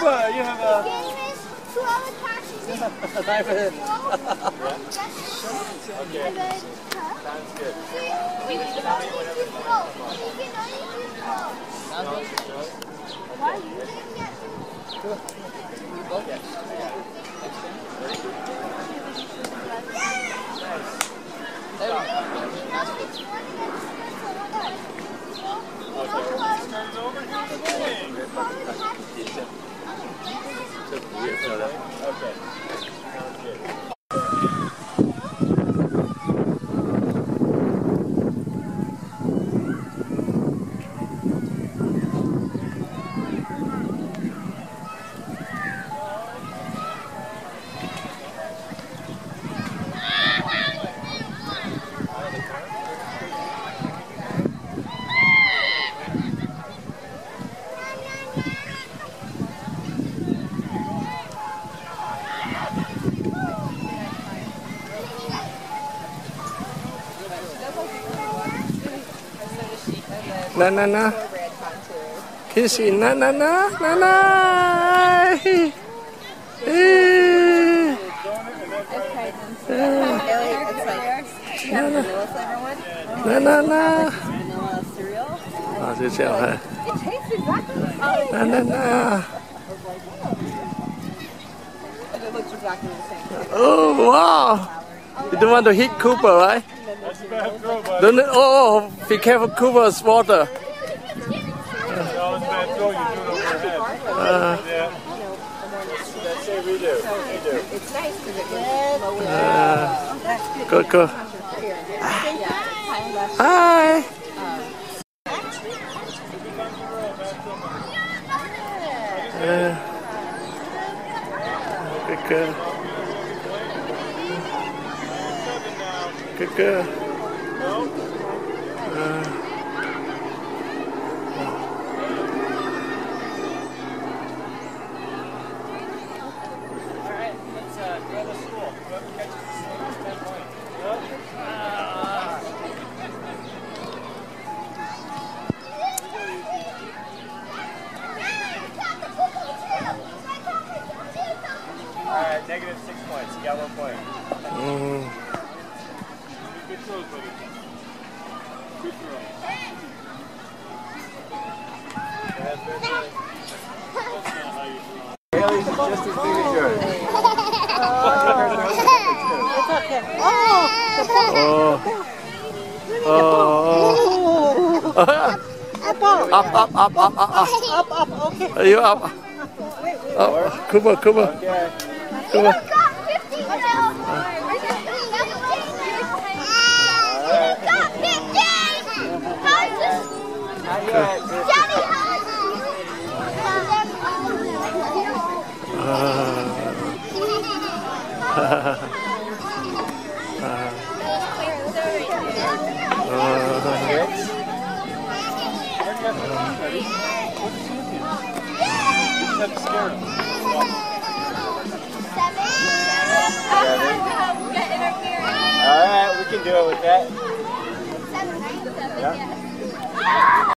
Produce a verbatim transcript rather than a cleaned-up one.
Cooper, you have a... Two other passes. Okay. And then, Sounds good. we can only do four. We can only do four. Why are you doing that? Okay. Okay. Na na na. Can you see? Na na na na na. Hey. Hey. Na na. Na na na. Ah, this is it. Na na na. Oh wow! You don't want to hit Cooper, right? That's a bad throw, buddy. Don't it? Oh, be careful, Cooper's water. No, it's a bad throw. You do it over your head. Uh, Yeah. That's it. We do. We do. It's nice because it goes low. uh, good, good. Hi. Uh, good, good. Good, good. Uh, Alright, let's uh, go to school. Whoever catches the school is ten points. Yep. Ah. Alright, negative six points. You got one point. mm. Good throws, buddy. Good throw. That's not how you throw. Haley's is just as big as yours. Oh. Oh. Up, up, up, up, up, up. Up, up, okay. Are you up? Up. Cooper, Cooper. Okay. Cooper. Not yet. Alright, we can do it with that. Yeah.